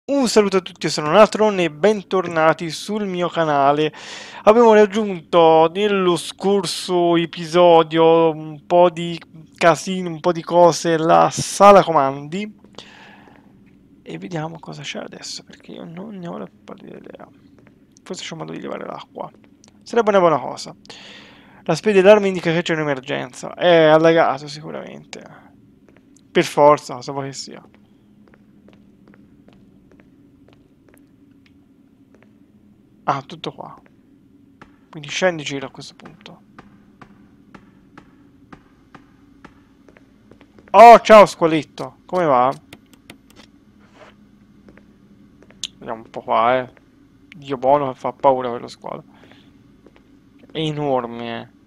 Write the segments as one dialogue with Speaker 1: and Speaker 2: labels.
Speaker 1: Un saluto a tutti, io sono Natron e bentornati sul mio canale. Abbiamo raggiunto nello scorso episodio un po' di casino, un po' di cose, la sala comandi e vediamo cosa c'è adesso perché io non ne ho la più pallida idea. Forse c'è un modo di levare l'acqua. Sarebbe una buona cosa. La specie d'arma indica che c'è un'emergenza. È allagato sicuramente. Per forza, cosa vuoi che sia. Ah, tutto qua. Quindi scendi e gira a questo punto. Oh, ciao squaletto. Come va? Vediamo un po' qua, eh. Dio buono che fa paura quello squalo. È enorme, eh.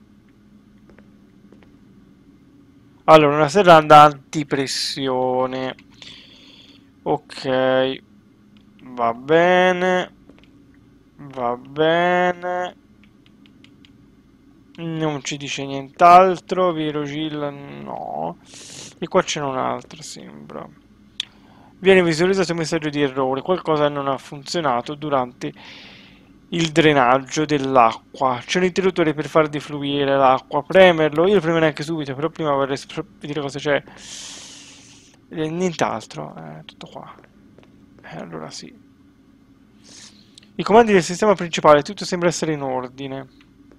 Speaker 1: Allora, una serranda antipressione. Ok. Va bene. Va bene. Non ci dice nient'altro. Virogilla no. E qua c'è un altro, sembra. Viene visualizzato un messaggio di errore, qualcosa non ha funzionato durante il drenaggio dell'acqua. C'è un interruttore per far defluire l'acqua, premerlo, io lo premerei anche subito, però prima vorrei vedere cosa c'è. Nient'altro, tutto qua. Allora sì. I comandi del sistema principale, tutto sembra essere in ordine.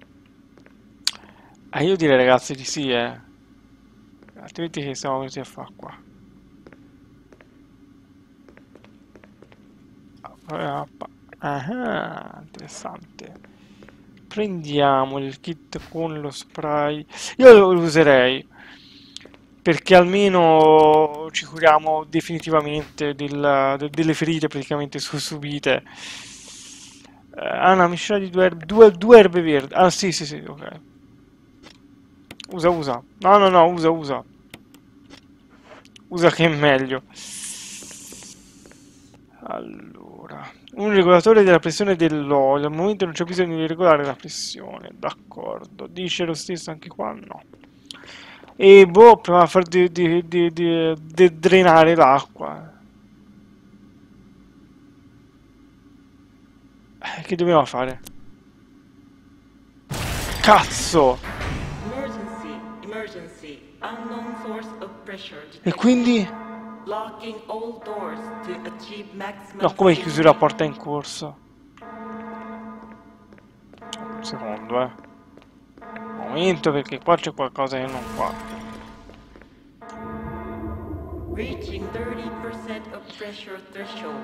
Speaker 1: Io direi ragazzi di sì, altrimenti che siamo venuti a fare qua? Ah, interessante. Prendiamo il kit con lo spray. Io lo userei perché almeno ci curiamo definitivamente delle ferite praticamente subite. Una miscela di due erbe verdi. Ah, sì, sì, sì, ok. Usa, usa. No, no, no, usa, usa. Usa che è meglio. Allora, un regolatore della pressione dell'olio. Al momento non c'è bisogno di regolare la pressione. D'accordo. Dice lo stesso anche qua? No. E boh, prova a far drenare l'acqua. Che dobbiamo fare? Cazzo!
Speaker 2: Emergency, emergency. Unknown source of pressure
Speaker 1: E
Speaker 2: detected.
Speaker 1: quindi?
Speaker 2: Locking all doors to achieve
Speaker 1: No,
Speaker 2: maximum
Speaker 1: come chiusura la
Speaker 2: safety.
Speaker 1: porta in corso? Un secondo, eh. Momento perché qua c'è qualcosa che non qua.
Speaker 2: Reaching 30% of pressure threshold.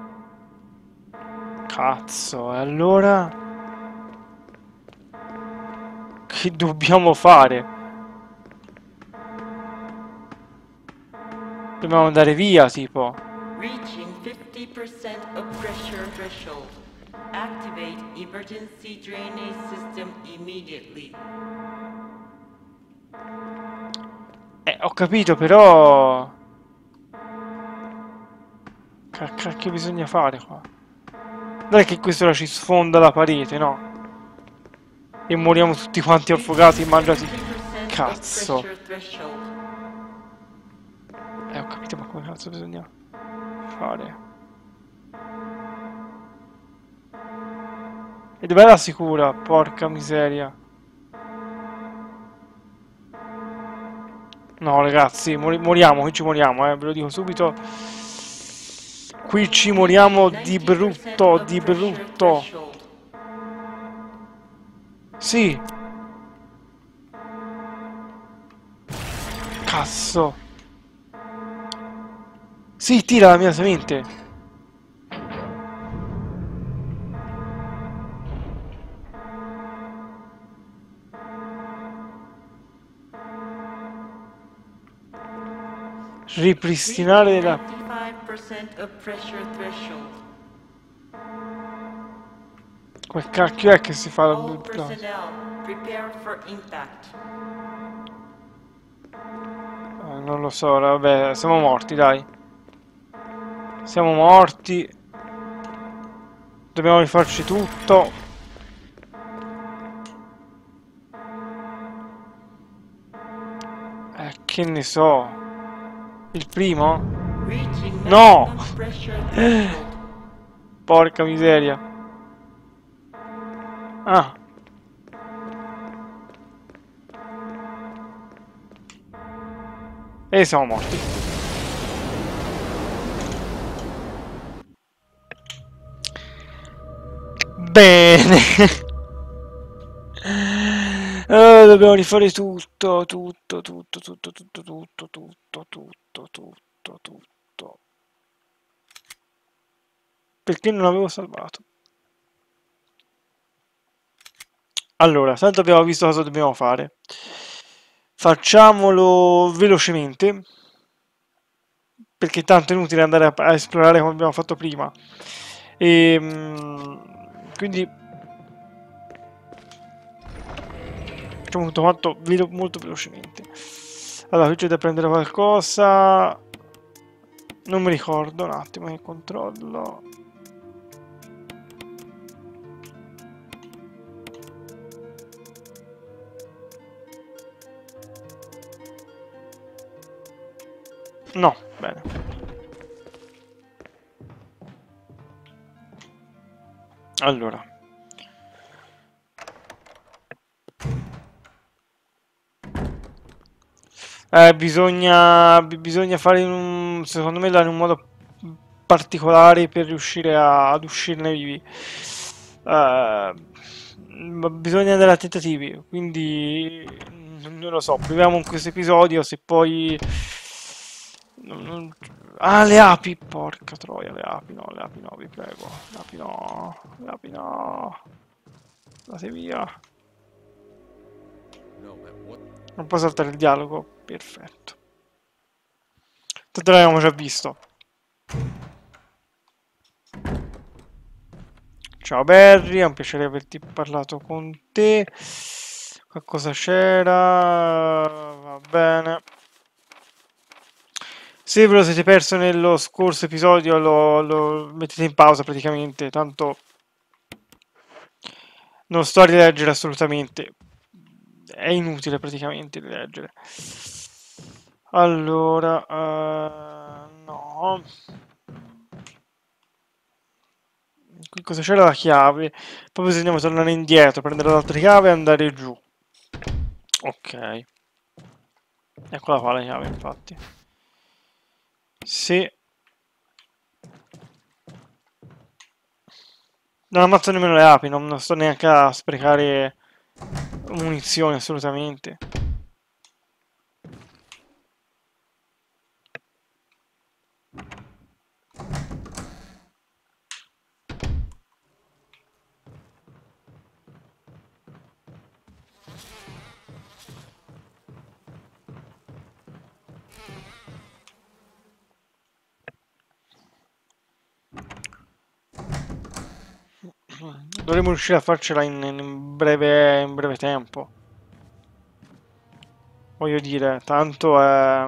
Speaker 1: Cazzo, e allora? Che dobbiamo fare? Dobbiamo andare via, tipo.
Speaker 2: Reaching 50% of pressure threshold. Activate emergency drainage system immediately.
Speaker 1: Ho capito, però... Che bisogna fare qua? Dai che questo ora ci sfonda la parete, no? E moriamo tutti quanti affogati,
Speaker 2: Reaching
Speaker 1: mangiati.
Speaker 2: 50% of
Speaker 1: Cazzo.
Speaker 2: pressure threshold.
Speaker 1: Ho capito, ma come cazzo bisogna fare? E dov'è la sicura? Porca miseria. No, ragazzi, moriamo, qui ci moriamo, ve lo dico subito. Qui ci moriamo
Speaker 2: Reaching
Speaker 1: di
Speaker 2: 90%
Speaker 1: brutto,
Speaker 2: of
Speaker 1: di
Speaker 2: pressure
Speaker 1: brutto.
Speaker 2: threshold.
Speaker 1: Sì, cazzo. Sì, tira la mia semente. Ripristinare
Speaker 2: Reaching
Speaker 1: la...
Speaker 2: 95% of pressure threshold.
Speaker 1: Quel cacchio è che si fa la...
Speaker 2: All personnel, prepare for impact.
Speaker 1: Non lo so, vabbè, siamo morti, dai. Siamo morti. Dobbiamo rifarci tutto. Che ne so. Il primo?
Speaker 2: Reaching
Speaker 1: No!
Speaker 2: maximum pressure threshold.
Speaker 1: Porca miseria. Ah. E siamo morti. Bene. Dobbiamo rifare tutto, tutto. Perché non l'avevo salvato? Allora, tanto abbiamo visto cosa dobbiamo fare. Facciamolo velocemente, perché tanto è inutile andare a esplorare come abbiamo fatto prima. Quindi facciamo tutto quanto molto velocemente. Allora, qui c'è da prendere qualcosa. Non mi ricordo, un attimo che controllo. No, bene. Allora. Bisogna fare secondo me in un modo particolare per riuscire ad uscirne vivi. Bisogna andare a tentativi, quindi non lo so, proviamo in questo episodio se poi... Ah, le api, porca troia, le api no, vi prego, le api no, andate via. Non può saltare il dialogo, perfetto. Tanto l'abbiamo già visto. Ciao Barry, è un piacere averti parlato con te. Qualcosa c'era? Va bene. Se ve lo siete perso nello scorso episodio lo mettete in pausa praticamente, tanto non sto a rileggere assolutamente. È inutile praticamente rileggere. Allora, no. Qui cosa c'era la chiave? Poi bisogna tornare indietro, prendere l'altra chiave e andare giù. Ok. Eccola qua la chiave, infatti. Sì. Non ammazzo nemmeno le api, non sto neanche a sprecare munizioni assolutamente. Dovremmo riuscire a farcela in breve tempo. Voglio dire, tanto è...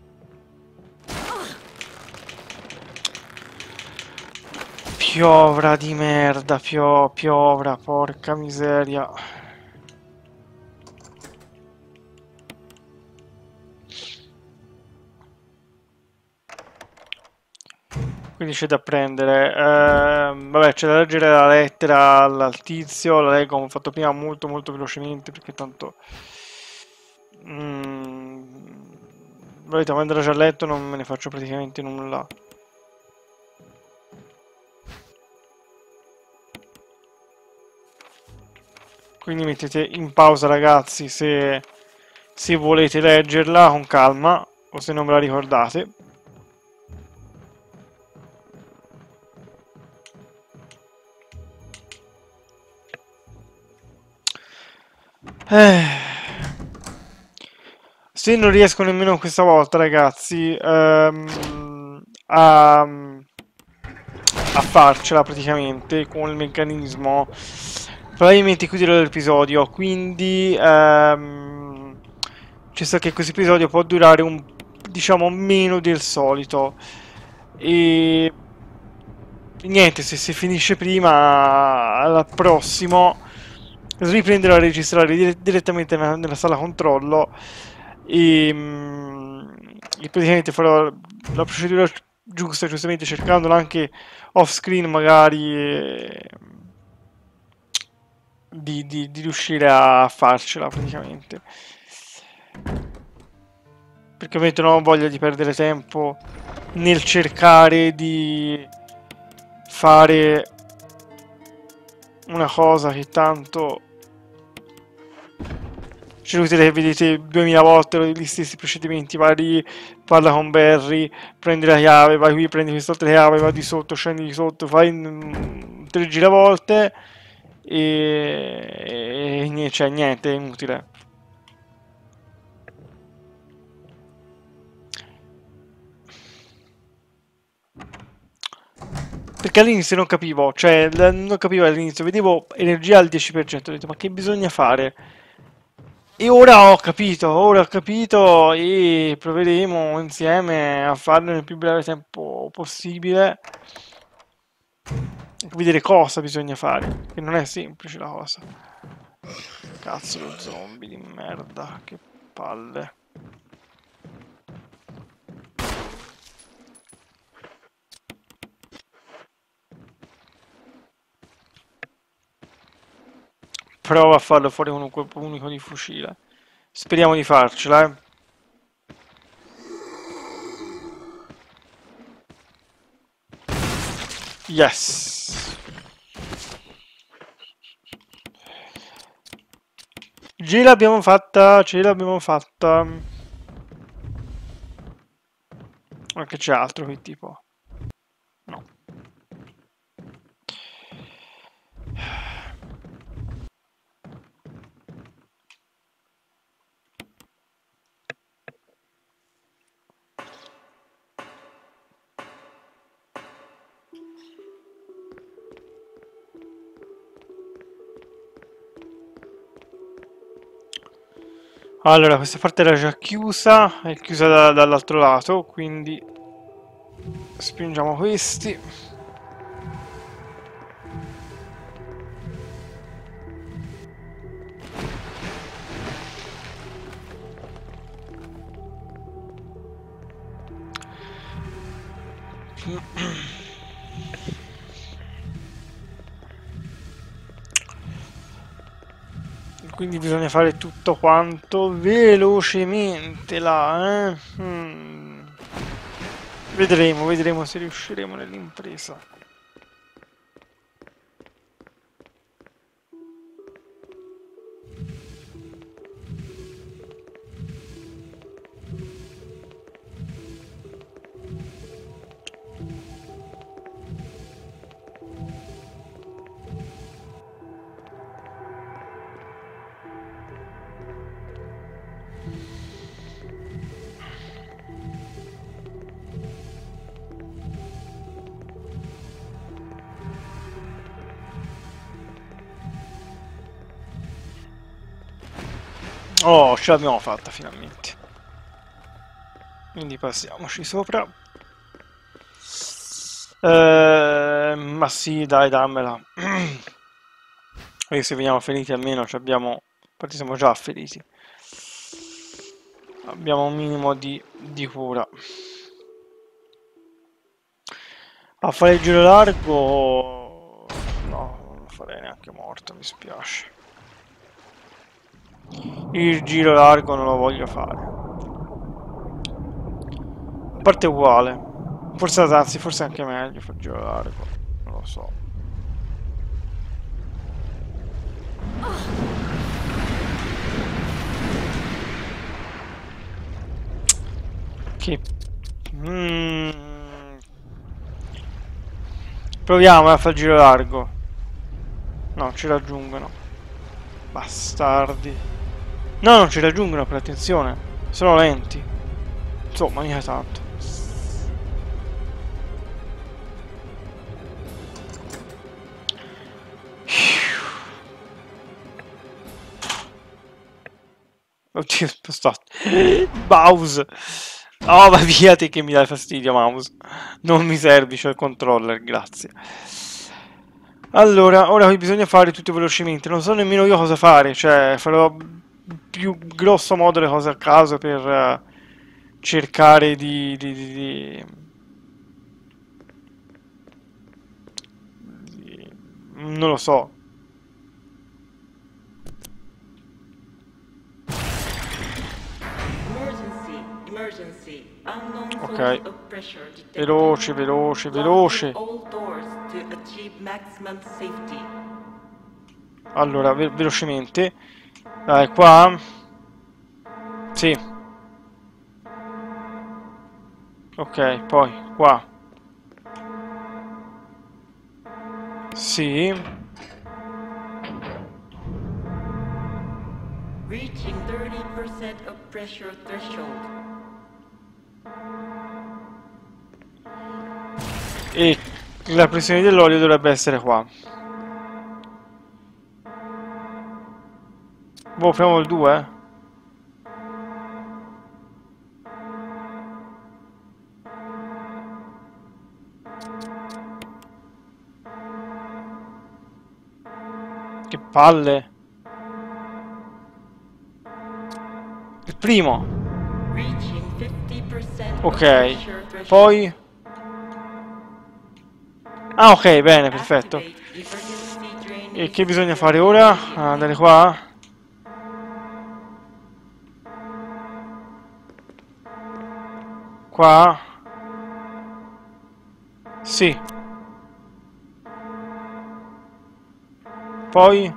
Speaker 1: Piovra di merda, piovra, porca miseria. Quindi c'è da prendere. Vabbè, c'è da leggere la lettera al tizio, la leggo come ho fatto prima molto velocemente perché tanto... volete quando era già letto non me ne faccio praticamente nulla. Quindi mettete in pausa ragazzi se volete leggerla con calma o se non ve la ricordate. Se non riesco nemmeno questa volta ragazzi a farcela praticamente con il meccanismo, probabilmente chiuderò l'episodio, quindi ci sta che questo episodio può durare diciamo meno del solito e niente, se si finisce prima al prossimo riprenderò a registrare direttamente nella sala controllo e praticamente farò la procedura giustamente cercandolo anche off screen magari, di riuscire a farcela praticamente. Perché ovviamente non ho voglia di perdere tempo nel cercare di fare una cosa che tanto, cioè vedete 2000 volte gli stessi procedimenti, vari, parla con Barry, prendi la chiave, vai qui, prendi quest'altra chiave, vai di sotto, scendi di sotto, fai 3 giravolte cioè, niente, è inutile. Perché all'inizio non capivo, cioè non capivo all'inizio, vedevo energia al 10%, ho detto ma che bisogna fare? E ora ho capito e proveremo insieme a farlo nel più breve tempo possibile e vedere cosa bisogna fare, che non è semplice la cosa. Cazzo lo zombie di merda, che palle. Prova a farlo fuori con un colpo unico di fucile. Speriamo di farcela, eh. Yes. Ce l'abbiamo fatta, ce l'abbiamo fatta. Anche c'è altro qui tipo. No. Allora, questa parte era già chiusa, è chiusa dall'altro lato, quindi spingiamo questi. Quindi bisogna fare tutto quanto velocemente là, eh? Vedremo se riusciremo nell'impresa. Oh, ce l'abbiamo fatta finalmente. Quindi passiamoci sopra. Ma sì, dai, dammela. Perché se veniamo feriti almeno abbiamo... Infatti siamo già feriti. Abbiamo un minimo di cura. A fare il giro largo... No, non lo farei neanche morto, mi spiace. Il giro largo non lo voglio fare. A parte uguale. Forse, anzi, forse anche meglio fare il giro largo. Non lo so. Che... Proviamo a fare il giro largo. No, ci raggiungono. Bastardi. No, non ci raggiungono, per attenzione. Sono lenti. Insomma, mica tanto. Oddio, spostato. Mouse. Oh, va via te che mi dai fastidio, mouse. Non mi servi, c'ho il controller, grazie. Allora, ora qui bisogna fare tutto velocemente. Non so nemmeno io cosa fare, cioè farò più grosso modo le cose a caso per cercare lo so.
Speaker 3: Emergency, emergency. Unknown
Speaker 1: Ok.
Speaker 3: source of pressure detected.
Speaker 1: Veloce, veloce, veloce.
Speaker 3: Locking all doors to achieve maximum safety.
Speaker 1: Allora, velocemente. Dai, qua. Sì. Ok, poi, qua. Sì.
Speaker 3: Reaching 30% of pressure threshold.
Speaker 1: E la pressione dell'olio dovrebbe essere qua. Boh, apriamo il 2. Che palle. Il primo.
Speaker 3: Reaching 50% of
Speaker 1: Ok.
Speaker 3: pressure threshold.
Speaker 1: Poi. Ah, ok, bene, perfetto.
Speaker 3: Activate emergency draining
Speaker 1: E che bisogna
Speaker 3: system
Speaker 1: fare ora?
Speaker 3: immediately.
Speaker 1: Andare qua? Qua? Sì. Poi?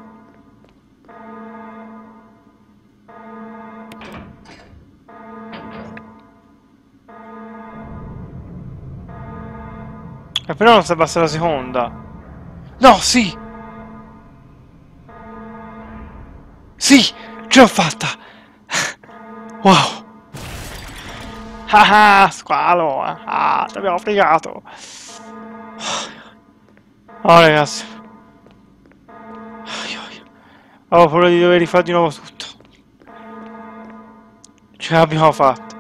Speaker 1: Però non si abbassa la seconda. No, sì! Sì! Ce l'ho fatta! Wow! Ah, squalo! Ah, ti abbiamo fregato! Oh, ragazzi. Ho paura di dover rifare di nuovo tutto. Ce l'abbiamo fatta.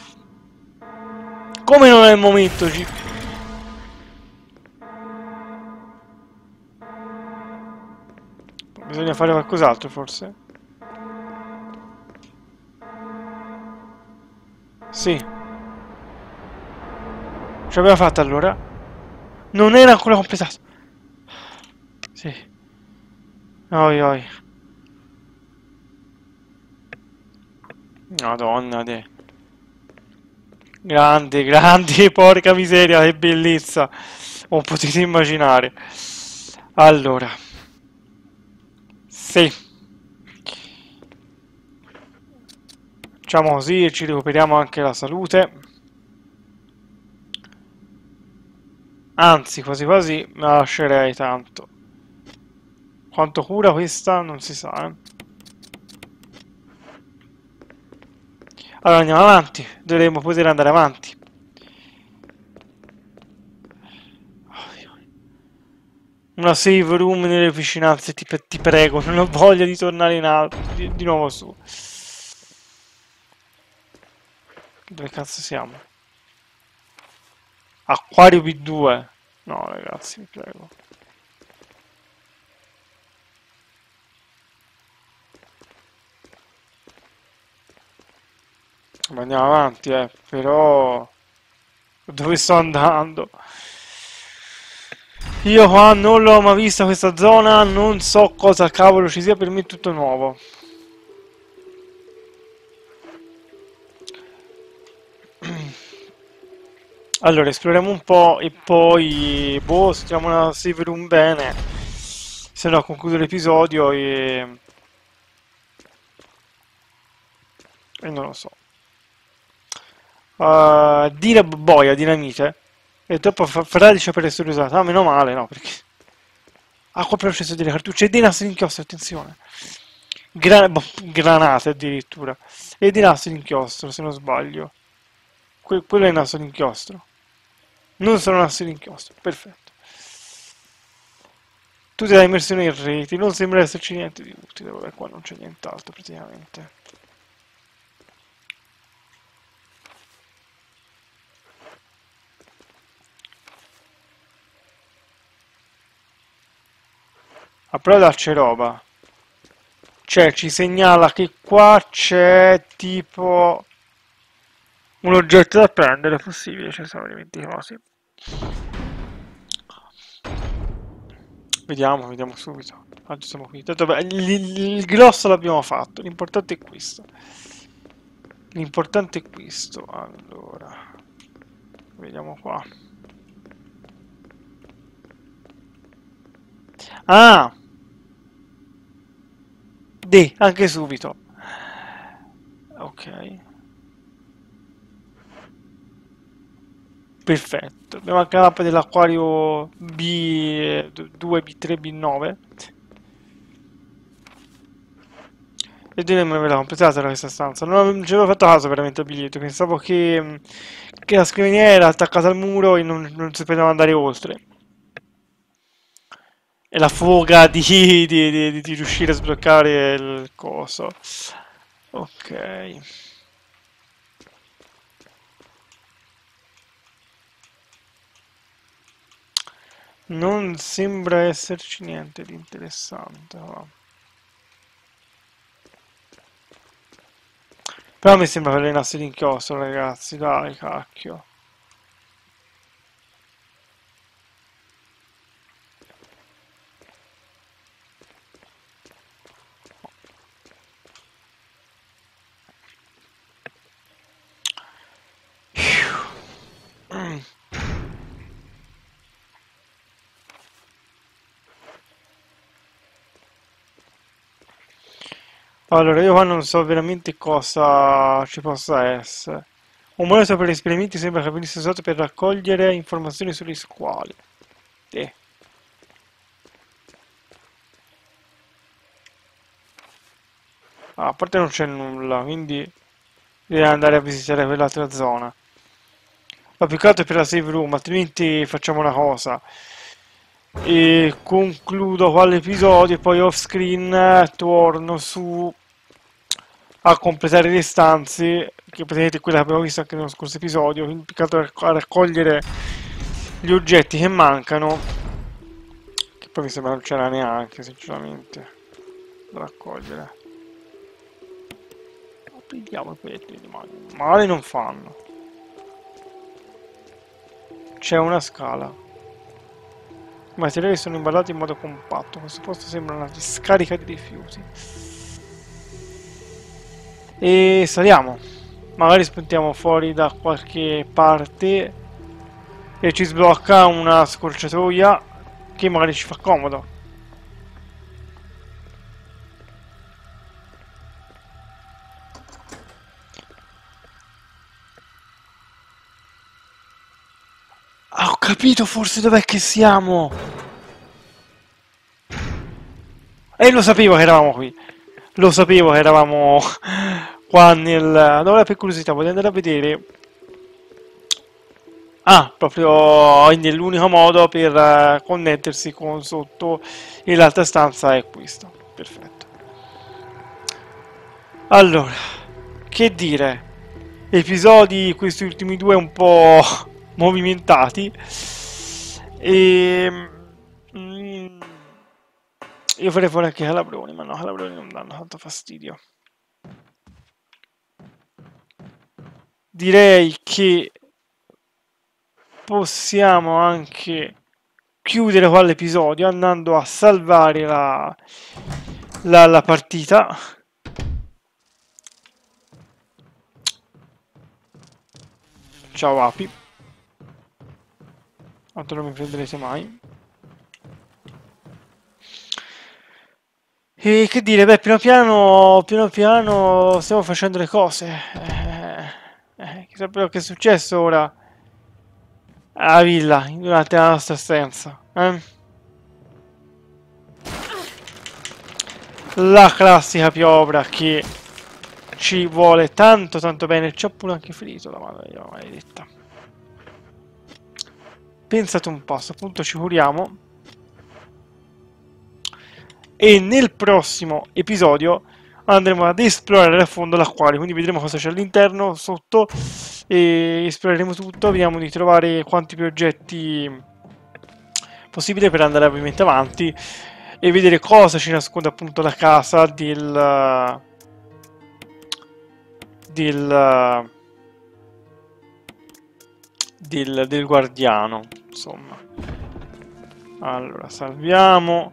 Speaker 1: Come non è il momento, Bisogna fare qualcos'altro, forse? Sì. Ce l'abbiamo fatta allora? Non era ancora completato. Sì. Oi, oi. Madonna de. Grandi, grandi, porca miseria, che bellezza. Non potete immaginare. Allora. Sì. Facciamo così e ci recuperiamo anche la salute. Anzi, quasi quasi me la lascerei tanto. Quanto cura questa? Non si sa, eh. Allora andiamo avanti. Dovremmo poter andare avanti. Una save room nelle vicinanze, ti prego, non ho voglia di tornare in alto, di nuovo su. Dove cazzo siamo? Acquario B2. No, ragazzi, vi prego. Ma andiamo avanti, però. Dove sto andando? Io qua non l'ho mai vista questa zona, non so cosa cavolo ci sia, per me è tutto nuovo. Allora, esploriamo un po' e poi, boh, se troviamo una save room bene, se no concludo l'episodio e non lo so. Boia, dinamite. E dopo fradicia per essere usata. Ah, meno male, no, perché. Acqua per l'accesso delle cartucce e dei nastri d'inchiostro, attenzione. Granate addirittura. E dei nastri d'inchiostro, se non sbaglio. Quello è il nastro d'inchiostro. Non sono nastri d'inchiostro, perfetto. Tutte le immersioni in reti, non sembra esserci niente di utile, vabbè, qua non c'è nient'altro praticamente. A prova darci roba. Cioè, ci segnala che qua c'è tipo un oggetto da prendere, è possibile, ci sono 20 cose. Vediamo subito. Oggi siamo qui. Tanto, beh, il grosso l'abbiamo fatto. L'importante è questo. L'importante è questo. Allora, vediamo qua. Ah! Anche subito. Ok. Perfetto. Abbiamo anche la mappa dell'acquario B2, B3, B9. E di me l'aveva completata questa stanza. Non ci avevo fatto caso veramente al biglietto. Pensavo che la scrivania era attaccata al muro e non si poteva andare oltre. E la foga di riuscire a sbloccare il coso. Ok. Non sembra esserci niente di interessante, va. Però mi sembra che le nassi d'inchiostro, ragazzi, dai, cacchio. Allora, io qua non so veramente cosa ci possa essere. Un monitor per esperimenti sembra che venisse usato per raccogliere informazioni sugli squali. Eh. Ah, a parte non c'è nulla, quindi devi andare a visitare quell'altra zona. Ma più che altro è per la save room, altrimenti facciamo una cosa. E concludo qua l'episodio e poi off screen torno su a completare le stanze, che praticamente quella che abbiamo visto anche nello scorso episodio, quindi più che altro a raccogliere gli oggetti che mancano, che poi mi sembra non c'era neanche, sinceramente, da raccogliere. Prendiamo i pezzi di male. Male non fanno. C'è una scala. I materiali sono imballati in modo compatto. Questo posto sembra una discarica di rifiuti. E saliamo. Magari spuntiamo fuori da qualche parte e ci sblocca una scorciatoia che magari ci fa comodo. Ah, ho capito forse dov'è che siamo. E lo sapevo che eravamo qui. Lo sapevo che eravamo qua nel... Allora per curiosità voglio andare a vedere... Ah, proprio nell'unico modo per connettersi con sotto e l'altra stanza è questo. Perfetto. Allora, che dire? Episodi, questi ultimi due un po' movimentati. E... mm, io farei fuori anche Calabroni, ma no, Calabroni non danno tanto fastidio. Direi che possiamo anche chiudere qua l'episodio andando a salvare la partita. Ciao api. Tanto non mi prenderete mai. E che dire, beh, piano piano stiamo facendo le cose. Chissà però che è successo ora alla villa durante la nostra assenza. La classica piovra che ci vuole tanto tanto bene. Ci ha pure anche finito la maledetta. Pensate un po', a sto punto ci curiamo. E nel prossimo episodio andremo ad esplorare a fondo l'acquario, quindi vedremo cosa c'è all'interno, sotto, e esploreremo tutto, vediamo di trovare quanti più oggetti possibile per andare ovviamente avanti e vedere cosa ci nasconde appunto la casa del guardiano, insomma. Allora, salviamo.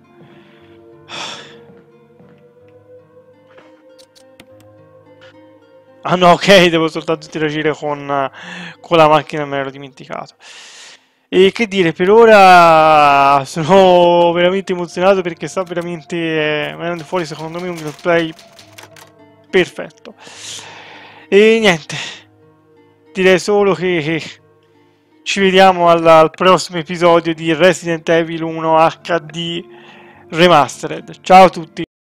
Speaker 1: Ah no, ok, devo soltanto interagire con la macchina, me l'ero dimenticato. E che dire, per ora sono veramente emozionato perché sta veramente venendo fuori secondo me un gameplay perfetto. E niente, direi solo che ci vediamo al prossimo episodio di Resident Evil 1 HD Remastered. Ciao a tutti!